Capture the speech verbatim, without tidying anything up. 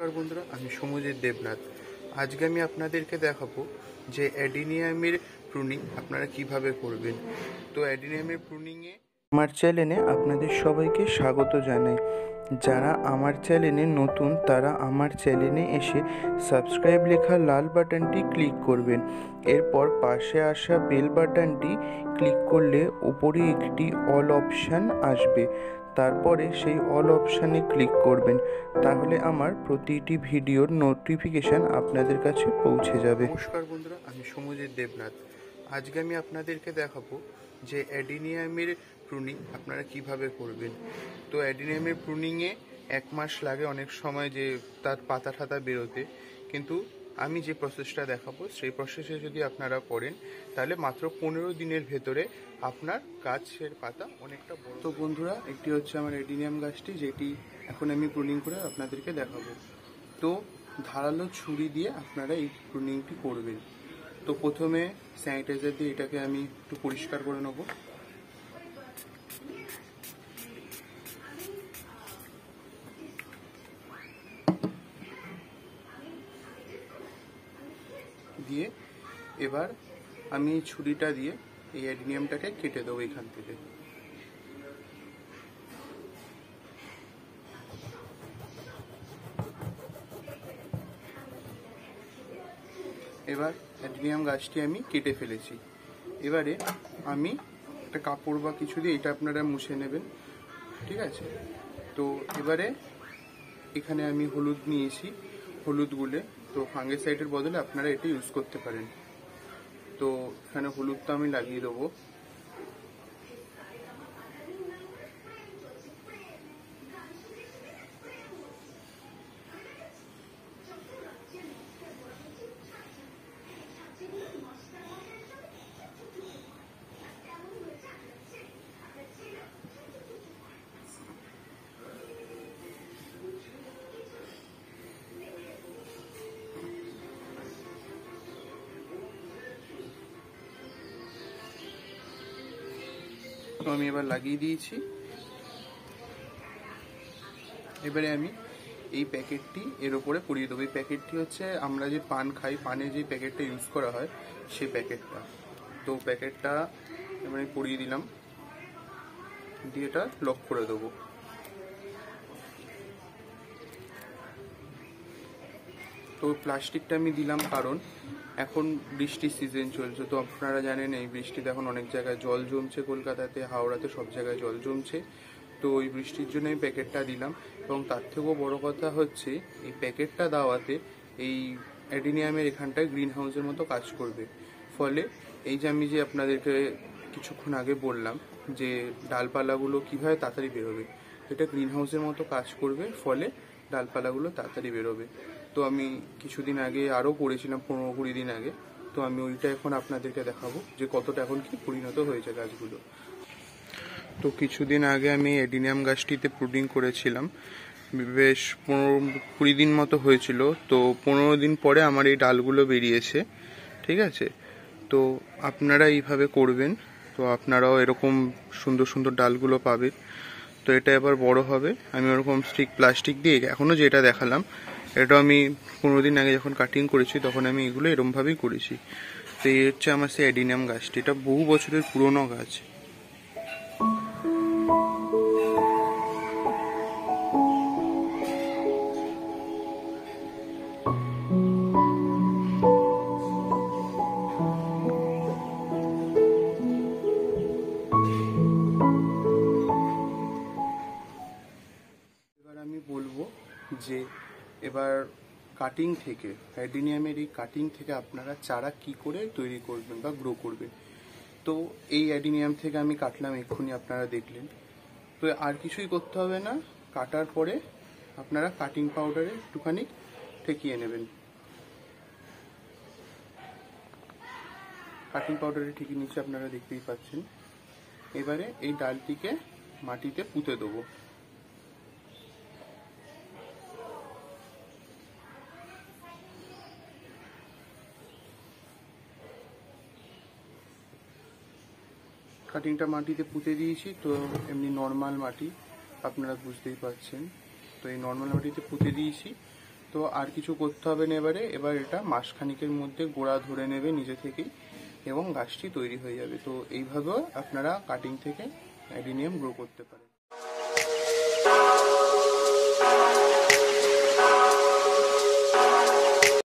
নমস্কার বন্ধুরা, আমি সমুজিৎ দেবনাথ। আজকে আমি আপনাদেরকে দেখাবো যে অ্যাডিনিয়ামের প্রুনিং আপনারা কিভাবে করবেন। তো অ্যাডিনিয়ামের প্রুনিংয়ে আমার চ্যানেলে আপনাদের সবাইকে স্বাগত জানাই। যারা আমার চ্যানেলে নতুন তারা আমার চ্যানেলে এসে সাবস্ক্রাইব লেখা লাল বাটনটি ক্লিক করবেন। এরপর পাশে আসা বেল বাটনটি ক্লিক করলে উপরে একটি অল অপশান আসবে, তারপরে সেই অল অপশানে ক্লিক করবেন। তাহলে আমার প্রতিটি ভিডিওর নোটিফিকেশান আপনাদের কাছে পৌঁছে যাবে। নমস্কার বন্ধুরা, আমি সমুজিৎ দেবনাথ। আজকে আমি আপনাদেরকে দেখাবো যে অ্যাডিনিয়ামের প্রুনিং আপনারা কিভাবে করবেন। তো অ্যাডিনিয়ামের প্রুনিংয়ে এক মাস লাগে অনেক সময় যে তার পাতা ঠাতা বেরোতে, কিন্তু আমি যে প্রসেসটা দেখাবো সেই প্রসেসে যদি আপনারা করেন তাহলে মাত্র পনেরো দিনের ভেতরে আপনার গাছের পাতা অনেকটা বড়। তো বন্ধুরা, একটি হচ্ছে আমার অ্যাডিনিয়াম গাছটি, যেটি এখন আমি প্রুনিং করে আপনাদেরকে দেখাবো। তো ধারালো ছুরি দিয়ে আপনারা এই প্রুনিংটি করবেন। তো প্রথমে স্যানিটাইজার দিয়ে এটাকে আমি একটু পরিষ্কার করে নেব। দিয়ে এবার আমি ছুরিটা দিয়ে এই অ্যাডিনিয়ামটাকে কেটে দেবো এখান থেকে। এবার অ্যাডিনিয়াম গাছটি আমি কেটে ফেলেছি। এবারে আমি একটা কাপড় বা কিছু দিয়ে এটা আপনারা মুছে নেবেন, ঠিক আছে? তো এবারে এখানে আমি হলুদ নিয়েছি, হলুদ গুলে, তো ফাঙ্গিসাইডের বদলে আপনারা এটা ইউজ করতে পারেন। তো এখানে হলুদটা আমি লাগিয়ে দেবো। তো আমি এবার লাগিয়ে দিয়েছি। এবারে আমি এই প্যাকেটটি এর ওপরে পরিয়ে দেবো। এই প্যাকেটটি হচ্ছে আমরা যে পান খাই, পানে যে প্যাকেটটা ইউজ করা হয় সেই প্যাকেটটা। তো প্যাকেটটা এবারে পরিয়ে দিলাম, দিয়ে এটা লক করে দেবো। তো প্লাস্টিকটা আমি দিলাম কারণ এখন বৃষ্টির সিজন চলছে। তো আপনারা জানেন এই বৃষ্টিতে এখন অনেক জায়গায় জল জমছে, কলকাতাতে, হাওড়াতে সব জায়গায় জল জমছে। তো ওই বৃষ্টির জন্য এই প্যাকেটটা দিলাম। এবং তার থেকেও বড় কথা হচ্ছে এই প্যাকেটটা দেওয়াতে এই অ্যাডিনিয়ামের এখানটায় গ্রিন হাউসের মতো কাজ করবে। ফলে এই যে আমি যে আপনাদেরকে কিছুক্ষণ আগে বললাম যে ডালপালাগুলো কীভাবে তাড়াতাড়ি বেরোবে, এটা গ্রিন হাউসের মতো কাজ করবে, ফলে ডালপালাগুলো তাড়াতাড়ি বেরোবে। তো আমি কিছুদিন আগে আরও করেছিলাম, পনেরো কুড়ি দিন আগে। তো আমি ওইটা এখন আপনাদেরকে দেখাবো যে কতটা এখন কি পরিণত হয়েছে গাছগুলো। তো কিছুদিন আগে আমি অ্যাডিনিয়াম গাছটিতে প্রুনিং করেছিলাম, বেশ পনেরো কুড়ি দিন মতো হয়েছিল। তো পনেরো দিন পরে আমার এই ডালগুলো বেরিয়েছে, ঠিক আছে? তো আপনারা এইভাবে করবেন, তো আপনারাও এরকম সুন্দর সুন্দর ডালগুলো পাবেন। তো এটা এবার বড় হবে। আমি ওরকম স্টিক প্লাস্টিক দিয়ে এখনও যেটা দেখালাম এটা আমি পনেরো দিন আগে যখন কাটিং করেছি তখন আমি এগুলো এরমভাবেই করেছি। তো এই হচ্ছে আমার সেই অ্যাডিনিয়াম গাছটি। এটা বহু বছরের পুরনো গাছ। এবার আমি বলবো যে এবার কাটিং থেকে, অ্যাডিনিয়ামের এই কাটিং থেকে আপনারা চারা কি করে তৈরি করবেন বা গ্রো করবেন। তো এই অ্যাডিনিয়াম থেকে আমি কাটলাম, এক্ষুনি আপনারা দেখলেন। তো আর কিছুই করতে হবে না। কাটার পরে আপনারা কাটিং পাউডারে একটুখানি ঠেকিয়ে নেবেন। কাটিং পাউডারে ঠেকিয়ে নিচ্ছে, আপনারা দেখতেই পাচ্ছেন। এবারে এই ডালটিকে মাটিতে পুঁতে দেবো। কাটিংটা মাটিতে পুঁতে দিয়েছি। তো এমনি নর্মাল মাটি, আপনারা বুঝতেই পারছেন। তো এই নর্মাল মাটিতে পুঁতে দিয়েছি। তো আর কিছু করতে হবে না এবারে। এবার এটা মাসখানিকের মধ্যে গোড়া ধরে নেবে নিজে থেকেই এবং গাছটি তৈরি হয়ে যাবে। তো এইভাবে আপনারা কাটিং থেকে অ্যাডিনিয়াম গ্রো করতে পারেন।